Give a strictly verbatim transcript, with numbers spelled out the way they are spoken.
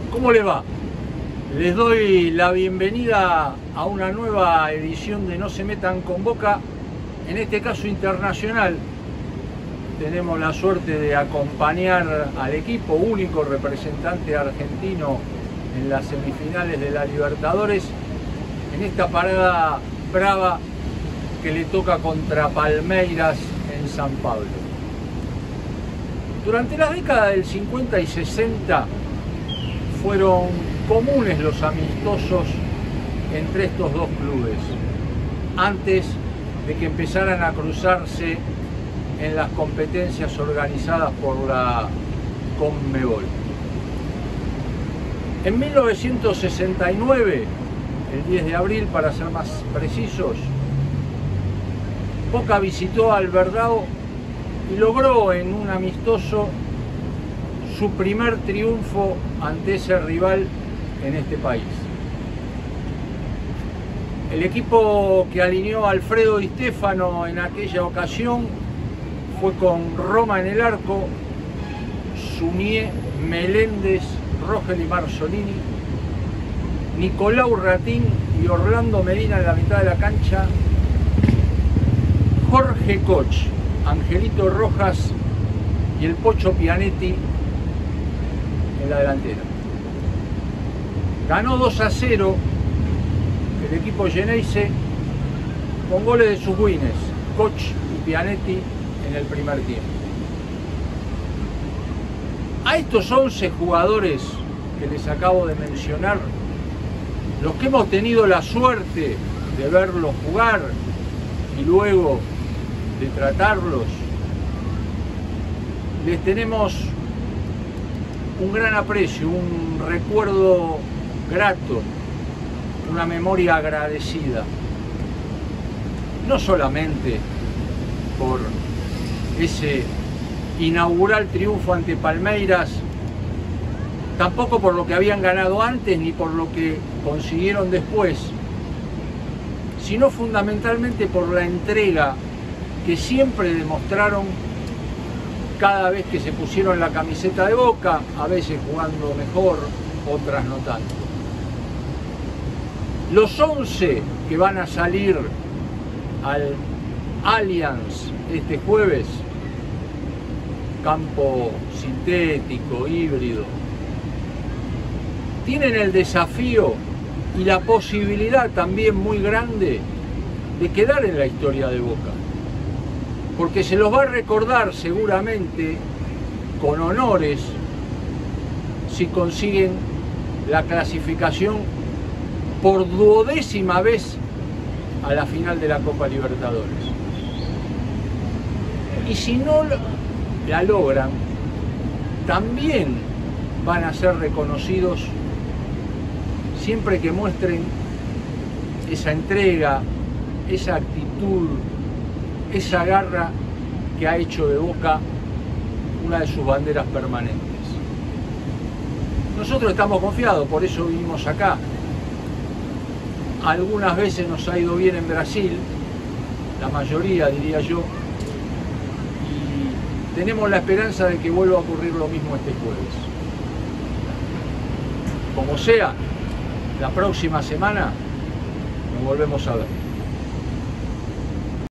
¿Cómo le va? Les doy la bienvenida a una nueva edición de No se metan con Boca, en este caso internacional. Tenemos la suerte de acompañar al equipo, único representante argentino en las semifinales de la Libertadores, en esta parada brava que le toca contra Palmeiras en San Pablo. Durante la década del cincuenta y sesenta fueron comunes los amistosos entre estos dos clubes, antes de que empezaran a cruzarse en las competencias organizadas por la Conmebol. En mil novecientos sesenta y nueve, el diez de abril para ser más precisos, Boca visitó a Albergao y logró en un amistoso su primer triunfo ante ese rival en este país. El equipo que alineó a Alfredo Di Stéfano en aquella ocasión fue con Roma en el arco, Suñé, Meléndez, Rogel y Marzolini, Nicolau Ratín y Orlando Medina en la mitad de la cancha, Jorge Koch, Angelito Rojas y el Pocho Pianetti en la delantera. Ganó dos a cero el equipo Geneise con goles de sus wines, Koch y Pianetti en el primer tiempo. A estos once jugadores que les acabo de mencionar, los que hemos tenido la suerte de verlos jugar y luego de tratarlos, les tenemos un gran aprecio, un recuerdo grato, una memoria agradecida, no solamente por ese inaugural triunfo ante Palmeiras, tampoco por lo que habían ganado antes ni por lo que consiguieron después, sino fundamentalmente por la entrega que siempre demostraron cada vez que se pusieron la camiseta de Boca, a veces jugando mejor, otras no tanto. Los once que van a salir al Allianz este jueves, campo sintético, híbrido, tienen el desafío y la posibilidad también muy grande de quedar en la historia de Boca, porque se los va a recordar seguramente con honores si consiguen la clasificación por duodécima vez a la final de la Copa Libertadores. Y si no la logran, también van a ser reconocidos siempre que muestren esa entrega, esa actitud, esa garra que ha hecho de Boca una de sus banderas permanentes. Nosotros estamos confiados, por eso vinimos acá. Algunas veces nos ha ido bien en Brasil, la mayoría diría yo, y tenemos la esperanza de que vuelva a ocurrir lo mismo este jueves. Como sea, la próxima semana nos volvemos a ver.